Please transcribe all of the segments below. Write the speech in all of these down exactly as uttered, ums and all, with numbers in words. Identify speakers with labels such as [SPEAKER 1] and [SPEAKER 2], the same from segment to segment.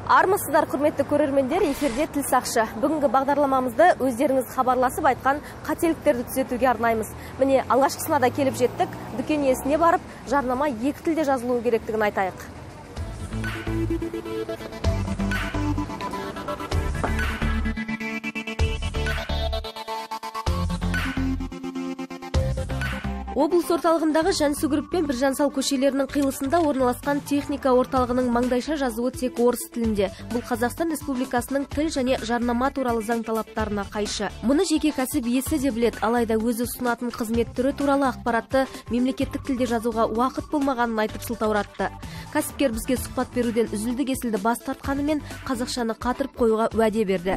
[SPEAKER 1] Армысыздар, құрметті көрермендер, эфирде Тіл сақшы. Бүгінгі бағдарламамызды өздеріңіз хабарласып айтқан қателіктерді түзетуге арнаймыз. Міне, алғашқысына да келіп жеттік. Дүкен иесіне барып, жарнама екі тілде жазылуы керектігін айтайық. Облыс орталығындағы Жансүгіров пен Біржансал көшелерінің қиылысында орналасқан техника орталығының маңдайша жазуы тек орыс тілінде. Бұл Қазақстан Республикасының тіл және жарнама туралы заң талаптарына қайшы. Мұны жеке кәсіп иесі де білет, алайда өзі ұсынатын қызмет түрі туралы ақпаратты мемлекеттік тілде жазуға уақыт болмағанын айтып сылтауратты. Кәсіпкер бізге сұхбат беруден үзілді-кесілді бас тартқанымен қазақшаны қатырып қоюға уәде берді.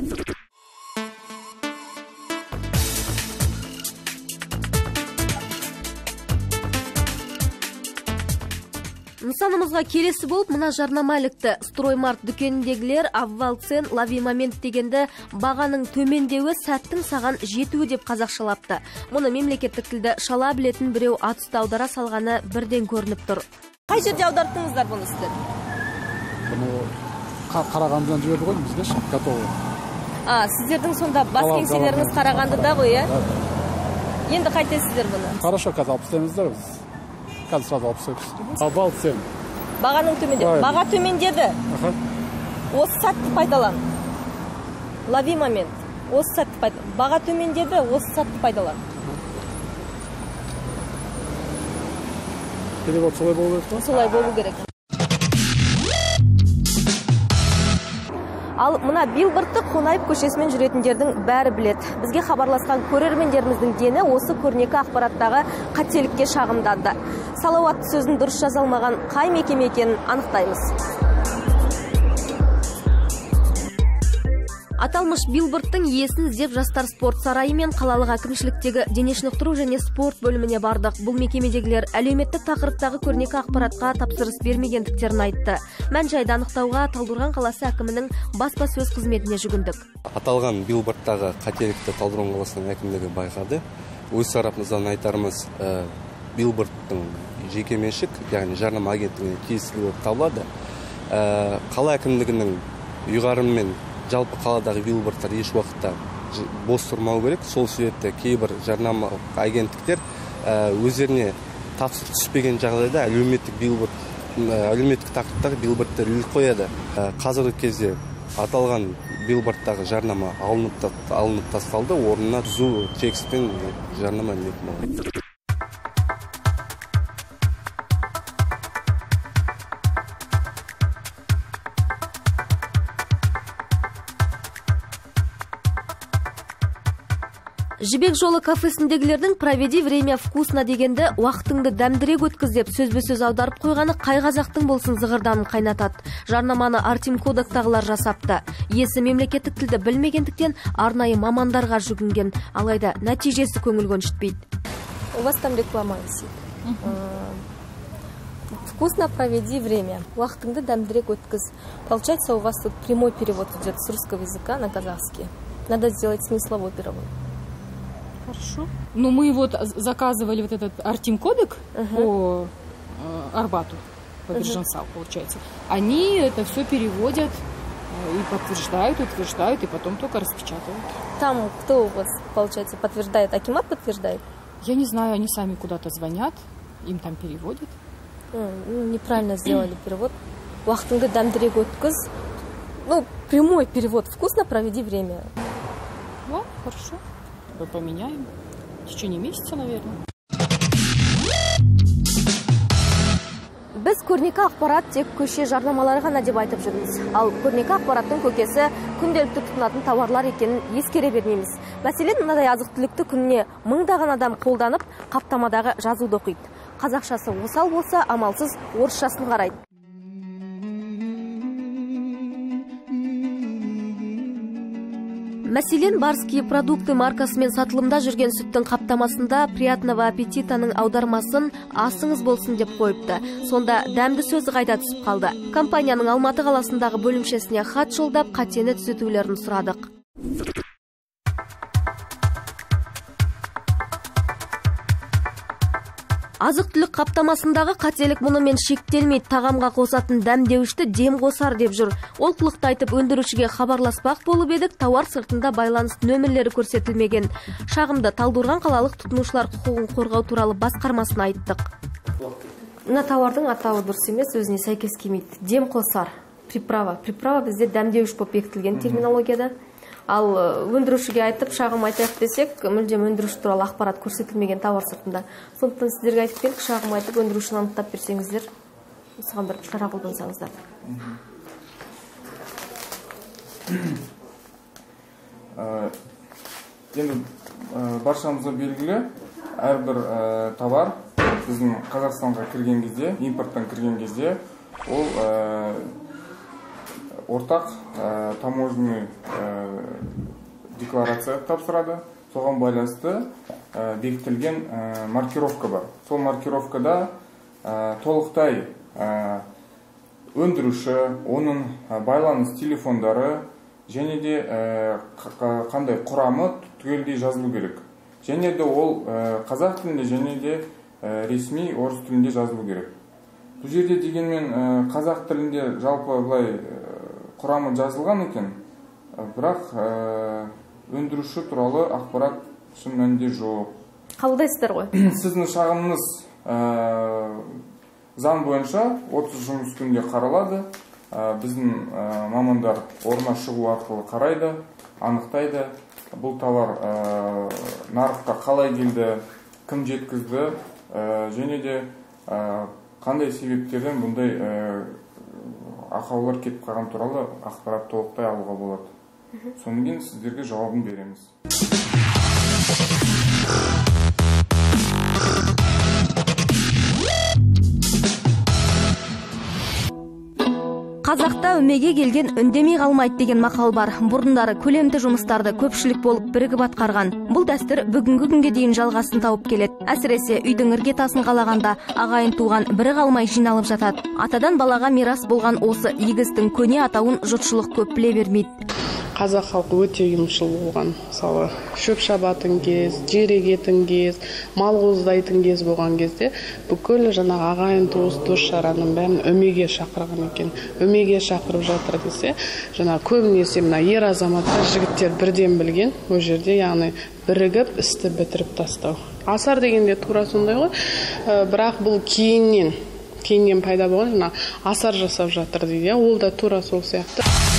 [SPEAKER 1] Нысанымызға келесі болып, мына жарнама ілікті. Строймарт дүкеніндегілер аввал цен, лави момент дегенді бағаның төмендеуі сәттің саған жетуі деп қазақшалапты. Мұны мемлекеттік тілді шала білетін біреу атүсті аудара салғаны бірден көрініп тұр. Қай жерде аударттыңыздар бұны сіздер?
[SPEAKER 2] Бұны Қарағандыдан жіберді ғой бізге шық, готовы.
[SPEAKER 1] А, сіздердің сонда бас кеңселеріңіз Қарағандыда ғой, е? Енді қайтесіздер бұны?
[SPEAKER 2] Хорошо, қазір алып істейміздер біз. Қазір сразу алып істейміз. Аввал цен.
[SPEAKER 1] Бағаның төмендеді. Баға төмендеді. Осы сәтті пайдалан. Лави момент. Осы сәтті пайдалан. Баға төмендеді, осы сәтті пайдалан.
[SPEAKER 2] Перевод солай болу керек па?
[SPEAKER 1] Солай болу керек. Ал мына билбордты Қонаев көшесімен жүретіндердің бәрі білет. Бізге хабарласқан көрермендеріміздің дені осы көрнекі ақпараттағы қателікке шағымданды. Салауатты сөздің дұрыс жазалмаған қай мекеме екенін анықтаймыз. Аталмыш билбордтың иесін іздеп жастар спорт сарайы мен қалалық әкімшіліктегі дене шынықтыру және спорт бөліміне бардық. Бұл мекемедегілер әлеуметтік тақырыптағы көрнекі ақпаратқа тапсырыс бермегендіктерін айтты. Мән-жайды анықтауға Талдықорған қаласы әкімінің баспасөз қызметіне жүгіндік.
[SPEAKER 3] Аталған билбордтағы қателікті Талдықорған қаласының әкімдігі байқады. Өз тарапымыздан айтарымыз, билбордтың жекеменшік, яғни жарнама агенттігіне тиесілі болып табылады. Қала әкімдігінің ұйғарымымен жалпы қаладағы билбордтар еш уақытта бос тұрмау керек. Сол себепті кейбір жарнама агенттіктер өздеріне тапсырыс түспеген жағдайда әлеуметтік билборд, әлеуметтік тақырыптағы билбордтар іліп қояды. Қазіргі кезде аталған билбордтағы жарнама алынып, алынып тасталды, орнына түзу текстпен жарнама ілетін болады.
[SPEAKER 1] Жібек жолы кафесіндегілердің «Проведи время вкусно» дегенді уақытыңды дәмдірек өткіз деп сөзбе-сөз аударып қойғаны қай қазақтың болсын зығырданын қайнатады. Жарнаманы Артем Кодактағылар жасапты. Иесі мемлекеттік тілді білмегендіктен арнайы мамандарға жүгінген, алайда нәтижесі көңіл көншітпейді. У вас там реклама висит. Вкусно проведи время. Уақытыңды дәмдірек өткіз. Получается, у вас тут прямой перевод идет с русского языка на казахский. Надо сделать смысловой перевод.
[SPEAKER 4] Хорошо. Ну, мы вот заказывали вот этот Артем Кодек uh-huh. по э, Арбату, по Біржансал, uh-huh. получается. Они это все переводят и подтверждают, утверждают, и потом только распечатывают.
[SPEAKER 1] Там кто у вас, получается, подтверждает? Акимат подтверждает?
[SPEAKER 4] Я не знаю, они сами куда-то звонят, им там переводят.
[SPEAKER 1] Mm, неправильно сделали перевод. Уақытыңды дәмдірек өткіз. Ну, прямой перевод. Вкусно проведи время.
[SPEAKER 4] Ну, хорошо. Поменяем. В течение месяца, наверное.
[SPEAKER 1] Біз көрнекі ақпарат тек көше жарнамалары ғана деп айтып жүрміз. Ал көрнекі ақпараттың көкесі күнделікті тұтынатын тауарлар екенін ескере бермейміз. Мәселен, мынадай азық-түлікті күніне мыңдаған адам қолданып, қаптамадағы жазуды оқиды. Қазақшасы осал болса, амалсыз орысшасын қарайды. Мәселен, барские продукты маркасымен сатылымда жүрген сүттің қаптамасында приятного аппетитаның аудармасын асыңыз болсын деп қойыпты. Сонда дәмді сөзі қайда түсіп қалды. Компанияның Алматы қаласындағы бөлімшесіне хат жолдап, қатені түзетулерін сұрадық. Азық-түлік қаптамасындағы қателік мұнымен шектелмейді. Тағамға қосатын дәмдеуішті дем қосар деп жүр. Олқылықты айтып өндірушіге хабарласпақ болып едік, тауар сыртында байланыс нөмірлері көрсетілмеген. Шағымды Талдықорған қалалық тұтынушылар құқығын қорғау туралы басқармасына айттық. Мына тауардың атауы дұрыс емес, өзіне сәйкес келмейді. Дем қосар, приправа. Приправа бізде дәмдеуіш болып бекітілген терминологияда. Ал өндірушіге айтып, шағым айтайық десек, мүлдем өндіруші туралы ақпарат көрсетілмеген тауар сыртында. Сондықтан сіздерге айтып келдік, шағым айтып, өндірушіні анықтап берсеңіздер, осыған бір шара қолдансаңыздар.
[SPEAKER 5] Енді баршамызға белгілі, әрбір товар біздің Қазақстанға кірген кезде, импорттан кірген кезде, ол ортақ таможенный декларация тапсырады. Соған байланысты бекітілген маркировка бар. Сол маркировкада толықтай өндіруші, оның байланыс телефондары және де қандай құрамы түгелдей жазылу керек. Және де ол қазақ тілінде және де ресми орыс тілінде жазылу керек. Бұл жерде дегенмен қазақ тілінде жалпы былай құрамы жазылған екен, бірақ өндіруші туралы ақпарат шын мәнінде жоқ.
[SPEAKER 1] Қабылдайсыздар ғой?
[SPEAKER 5] Сіздің шағымыңыз заң бойынша отыз жұмыс күнде қаралады. Біздің мамандар орнына шығу арқылы қарайды, анықтайды. Бұл товар нарыққа қалай келді, кім жеткізді, және де қандай себептерден бұндай ақаулар кетіп қалған туралы ақпарат толықтай алуға болады. Сонан кейін сіздерге жауабын береміз.
[SPEAKER 1] Қазақта өмеге келген үндемей қалмайды деген мақал бар. Бұрындары көлемді жұмыстарды көпшілік болып бірігіп атқарған. Бұл дәстүр бүгінгі күнге дейін жалғасын тауып келеді. Әсіресе үйдің іргетасын қалағанда ағайын туған бірі қалмай жиналып жатады. Атадан балаға мирас болған осы егістің көне атауын жұртшылық көп біле бермейді.
[SPEAKER 6] Қазақ халқы өте ұйымшыл болған. Мысалы, шөп шабатын кез, жер егетін кез, мал қоздайтын кез болған кезде бүкіл жаңағы ағайын туыс дос-жаранның бәрін өмеге шақырған екен. Өмеге шақырып жатыр десе, жаңағы көбінесе мына ер азаматтар, жігіттер бірден білген, ол жерде яғни бірігіп істі бітіріп тастау. Асар дегенде тура сондай ғой, бірақ бұл кейіннен, кейіннен пайда болған, жаңа асар жасап жатыр дейді, ол да тура сол сияқты.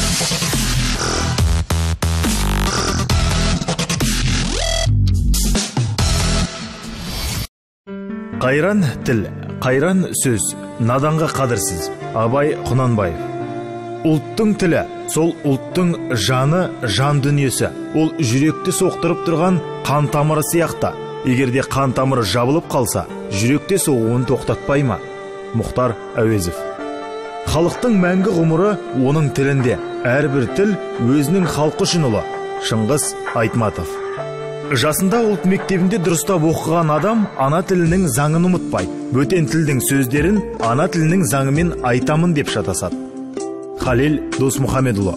[SPEAKER 7] Қайран тіл, қайран сөз, наданға қадірсіз. Абай Құнанбаев. Ұлттың тілі, сол ұлттың жаны, жан дүниесі. Ол жүректі соқтырып тұрған қан тамыры сияқты. Егерде қан тамыры жабылып қалса, жүректе соғуын тоқтатпай ма? Мұхтар Әуезов. Халықтың мәңгі ғұмыры оның тілінде. Әрбір тіл өзінің халқы үшін ұлы. Шыңғыс Айтматов. Жасында ұлт мектебінде дұрыстап оқыған адам ана тілінің заңын ұмытпайды. Бөтен тілдің сөздерін ана тілінің заңымен айтамын деп шатасады. Халел Досмұхамедұлы.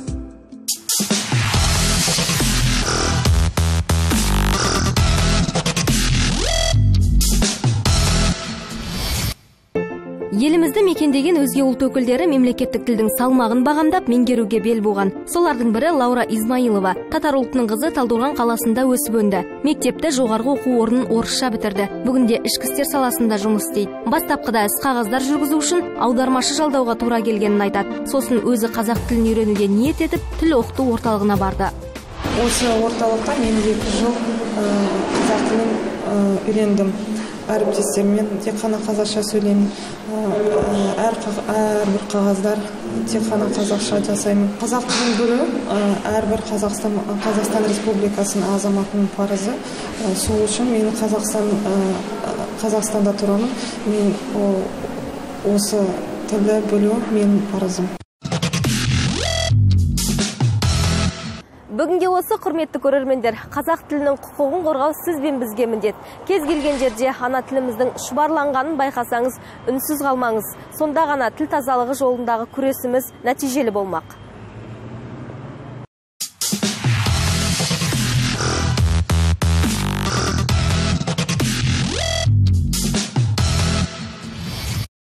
[SPEAKER 1] Елімізді мекендеген өзге ұлт өкілдері мемлекеттік тілдің салмағын бағамдап меңгеруге бел буған. Солардың бірі Лаура Измаилова. Татар ұлтының қызы Талдықорған қаласында өсіп өнді. Мектепті жоғарғы оқу орнын орысша бітірді. Бүгінде ішкі істер саласында жұмыс істейді. Бастапқыда іс қағаздар жүргізу үшін аудармашы жалдауға тура келгенін айтады. Сосын өзі қазақ тілін үйренуге ниет етіп, тіл оқыту орталығына барды.
[SPEAKER 8] Осы орталықта мен екі жыл қазақ тілін үйрендім. Әріптестермен тек қана қазақша сөйлеймін. Әрбір қағаздар тек қана қазақша жасаймын. Қазақ тілін білу әрбір Қазақстан Қазақстан Республикасының азаматының парызы. Сол үшін мен Қазақстан Қазақстанда тұрамын. Мен осы тілді білу менің парызым.
[SPEAKER 1] Бүгінге осы, құрметті көрермендер, қазақ тілінің құқығын қорғау сіз бен бізге міндет. Кез келген жерде ана тіліміздің шұбарланғанын байқасаңыз, үнсіз қалмаңыз. Сонда ғана тіл тазалығы жолындағы күресіміз нәтижелі болмақ.